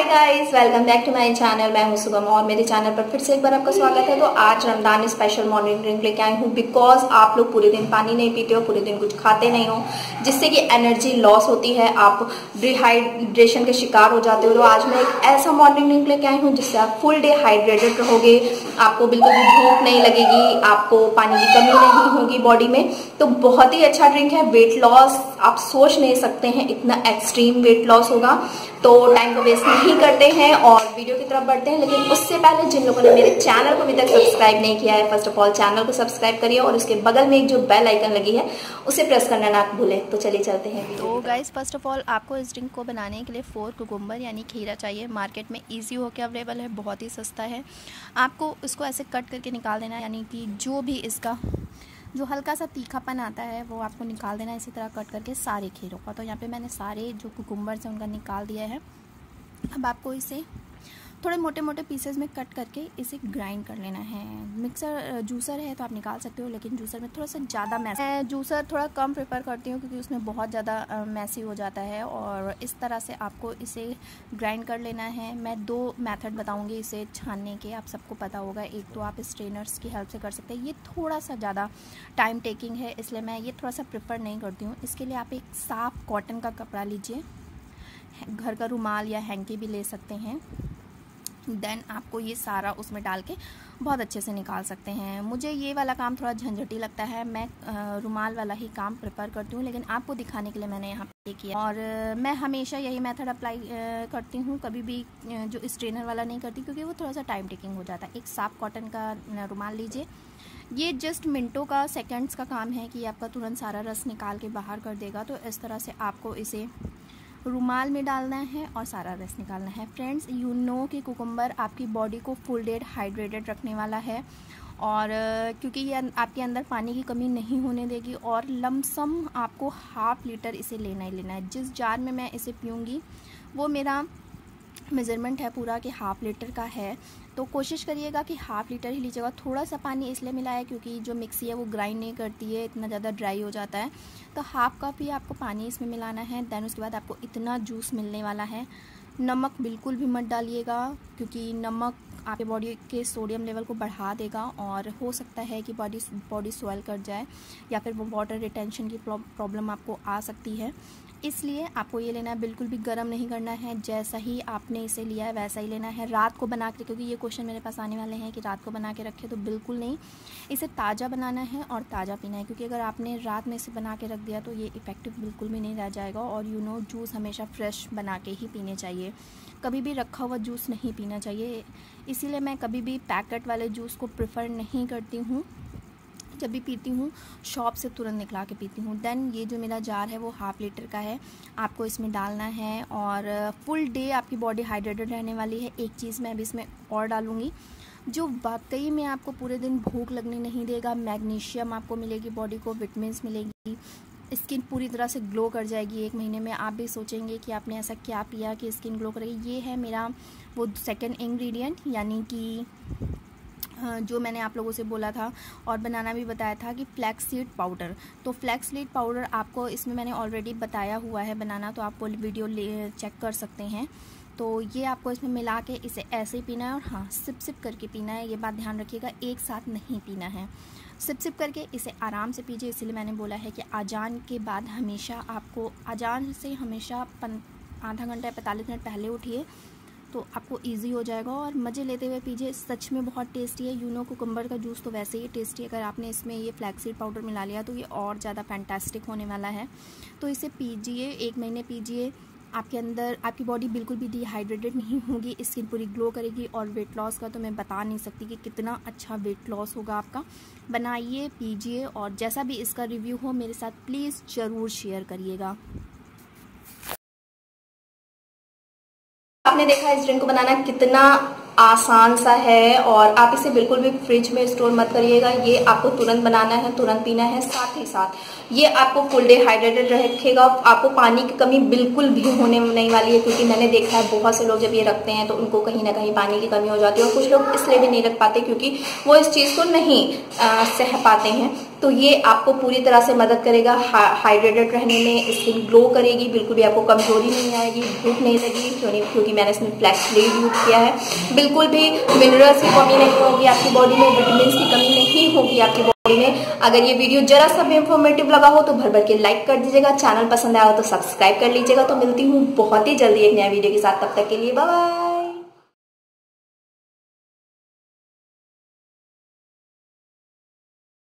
Guys, welcome back to my channel. मैं हूं शुभम और मेरे चैनल पर फिर से एक बार आपका स्वागत है। तो आज रमजान स्पेशल मॉर्निंग ड्रिंक लेके आई हूं बिकॉज आप लोग पूरे दिन पानी नहीं पीते हो, पूरे दिन कुछ खाते नहीं हो, जिससे कि एनर्जी लॉस होती है, आप डिहाइड्रेशन के शिकार हो जाते हो। तो आज मैं एक ऐसा मॉर्निंग ड्रिंक लेके आई हूँ जिससे आप फुल डे हाइड्रेटेड रहोगे, आपको बिल्कुल भी भूख नहीं लगेगी, आपको पानी की कमी नहीं होगी बॉडी में। तो बहुत ही अच्छा ड्रिंक है। वेट लॉस आप सोच नहीं सकते हैं, इतना एक्सट्रीम वेट लॉस होगा। तो टाइम को वेस्ट नहीं करते हैं और वीडियो की तरफ बढ़ते हैं। लेकिन उससे पहले जिन लोगों ने मेरे चैनल को अभी तक सब्सक्राइब नहीं किया है, फर्स्ट ऑफ ऑल चैनल को सब्सक्राइब करिए और उसके बगल में एक जो बेल आइकन लगी है उसे प्रेस करना ना भूलें। तो चलिए चलते हैं। तो गाइस, फर्स्ट ऑफ ऑल आपको इस ड्रिंक को बनाने के लिए 4 कुकुम्बर यानी खीरा चाहिए। मार्केट में ईजी होकर अवेलेबल है, बहुत ही सस्ता है। आपको इसको ऐसे कट करके निकाल देना है, यानी कि जो भी इसका जो हल्का सा तीखापन आता है वो आपको निकाल देना है, इसी तरह कट करके सारे खीरों का। तो यहाँ पे मैंने सारे जो कुकुम्बर्स हैं उनका निकाल दिया है। अब आपको इसे थोड़े मोटे मोटे पीसेस में कट करके इसे ग्राइंड कर लेना है। मिक्सर जूसर है तो आप निकाल सकते हो, लेकिन जूसर में थोड़ा सा ज़्यादा मैस, मैं जूसर थोड़ा कम प्रेफर करती हूँ क्योंकि उसमें बहुत ज़्यादा मैसी हो जाता है। और इस तरह से आपको इसे ग्राइंड कर लेना है। मैं 2 मेथड बताऊँगी इसे छानने के, आप सबको पता होगा। एक तो आप स्ट्रेनर्स की हेल्प से कर सकते हैं, ये थोड़ा सा ज़्यादा टाइम टेकिंग है, इसलिए मैं ये थोड़ा सा प्रेफर नहीं करती हूँ। इसके लिए आप एक साफ़ कॉटन का कपड़ा लीजिए, घर का रुमाल या हैंकी भी ले सकते हैं। देन आपको ये सारा उसमें डाल के बहुत अच्छे से निकाल सकते हैं। मुझे ये वाला काम थोड़ा झंझटी लगता है, मैं रुमाल वाला ही काम प्रेफर करती हूँ, लेकिन आपको दिखाने के लिए मैंने यहाँ पे किया। और मैं हमेशा यही मेथड अप्लाई करती हूँ, कभी भी जो स्ट्रेनर वाला नहीं करती क्योंकि वो थोड़ा सा टाइम टेकिंग हो जाता है। एक साफ कॉटन का रुमाल लीजिए, ये जस्ट मिनटों का, सेकेंड्स का काम है कि आपका तुरंत सारा रस निकाल के बाहर कर देगा। तो इस तरह से आपको इसे रुमाल में डालना है और सारा रस निकालना है। फ्रेंड्स, यू नो कि कुकुम्बर आपकी बॉडी को फुल डे हाइड्रेटेड रखने वाला है, और क्योंकि ये आपके अंदर पानी की कमी नहीं होने देगी। और लमसम आपको 1/2 लीटर इसे लेना ही लेना है। जिस जार में मैं इसे पीऊँगी वो मेरा मेज़रमेंट है पूरा कि 1/2 लीटर का है। तो कोशिश करिएगा कि 1/2 लीटर ही लीजिएगा। थोड़ा सा पानी इसलिए मिला है क्योंकि जो मिक्सी है वो ग्राइंड नहीं करती है, इतना ज़्यादा ड्राई हो जाता है। तो 1/2 कप ही आपको पानी इसमें मिलाना है। देन उसके बाद आपको इतना जूस मिलने वाला है। नमक बिल्कुल भी मत डालिएगा क्योंकि नमक आपके बॉडी के सोडियम लेवल को बढ़ा देगा और हो सकता है कि बॉडी स्वेल कर जाए या फिर वो वाटर रिटेंशन की प्रॉब्लम आपको आ सकती है। इसलिए आपको ये लेना है, बिल्कुल भी गर्म नहीं करना है। जैसा ही आपने इसे लिया है वैसा ही लेना है। रात को बना के, क्योंकि ये क्वेश्चन मेरे पास आने वाले हैं कि रात को बना के रखें, तो बिल्कुल नहीं, इसे ताज़ा बनाना है और ताज़ा पीना है। क्योंकि अगर आपने रात में इसे बना के रख दिया तो ये इफ़ेक्टिव बिल्कुल भी नहीं रह जाएगा। और यू नो, जूस हमेशा फ्रेश बना के ही पीने चाहिए, कभी भी रखा हुआ जूस नहीं पीना चाहिए। इसीलिए मैं कभी भी पैकेट वाले जूस को प्रेफर नहीं करती हूँ। जब भी पीती हूँ शॉप से तुरंत निकला के पीती हूँ। देन ये जो मेरा जार है वो 1/2 लीटर का है, आपको इसमें डालना है और फुल डे आपकी बॉडी हाइड्रेटेड रहने वाली है। एक चीज़ मैं अभी इसमें और डालूँगी जो वाकई में आपको पूरे दिन भूख लगने नहीं देगा। मैग्नीशियम आपको मिलेगी, बॉडी को विटामिन्स मिलेगी, स्किन पूरी तरह से ग्लो कर जाएगी 1 महीने में। आप भी सोचेंगे कि आपने ऐसा क्या पिया कि स्किन ग्लो करेगी। ये है मेरा वो सेकेंड इंग्रेडिएंट, यानी कि जो मैंने आप लोगों से बोला था और बनाना भी बताया था कि फ्लैक्स सीड पाउडर। तो फ्लैक्स सीड पाउडर आपको इसमें मैंने ऑलरेडी बताया हुआ है बनाना, तो आप वो वीडियो चेक कर सकते हैं। तो ये आपको इसमें मिला के इसे ऐसे ही पीना है, और हाँ, सिप सिप करके पीना है। ये बात ध्यान रखिएगा, एक साथ नहीं पीना है, सिप सिप करके इसे आराम से पीजिए। इसलिए मैंने बोला है कि अजान के बाद हमेशा आपको, अजान से हमेशा आधा घंटा या 45 मिनट पहले उठिए, तो आपको इजी हो जाएगा और मज़े लेते हुए पीजिए। सच में बहुत टेस्टी है। यू नो, कुकुम्बर का जूस तो वैसे ही टेस्टी है, अगर आपने इसमें ये फ्लैक्स सीड पाउडर मिला लिया तो ये और ज़्यादा फैंटास्टिक होने वाला है। तो इसे पीजिए, 1 महीने पीजिए। आपके अंदर, आपकी बॉडी बिल्कुल भी डिहाइड्रेटेड नहीं होगी, स्किन पूरी ग्लो करेगी। और वेट लॉस का तो मैं बता नहीं सकती कि कितना अच्छा वेट लॉस होगा आपका। बनाइए, पीजिए, और जैसा भी इसका रिव्यू हो मेरे साथ प्लीज़ ज़रूर शेयर करिएगा। आपने देखा इस ड्रिंक को बनाना कितना आसान सा है, और आप इसे बिल्कुल भी फ्रिज में स्टोर मत करिएगा। ये आपको तुरंत बनाना है, तुरंत पीना है। साथ ही साथ ये आपको फुल डे हाइड्रेटेड रखेगा, आपको पानी की कमी बिल्कुल भी होने नहीं वाली है। क्योंकि मैंने देखा है बहुत से लोग जब ये रखते हैं तो उनको कहीं ना कहीं पानी की कमी हो जाती है, और कुछ लोग इसलिए भी नहीं रख पाते क्योंकि वो इस चीज़ को नहीं सह पाते हैं। तो ये आपको पूरी तरह से मदद करेगा हाइड्रेटेड रहने में, स्किन ग्लो करेगी, बिल्कुल भी आपको कमजोरी नहीं आएगी, भूख नहीं लगेगी, क्योंकि मैंने इसमें फ्लैक्स सीड यूज किया है। बिल्कुल भी मिनरल्स की कमी नहीं होगी आपकी बॉडी में, विटामिन की कमी नहीं होगी आपकी बॉडी में। अगर ये वीडियो जरा सा भी इंफॉर्मेटिव लगा हो तो भर भर के लाइक कर दीजिएगा, चैनल पसंद आया हो तो सब्सक्राइब कर लीजिएगा। तो मिलती हूँ बहुत ही जल्दी एक नया वीडियो के साथ, तब तक के लिए बाय बाय।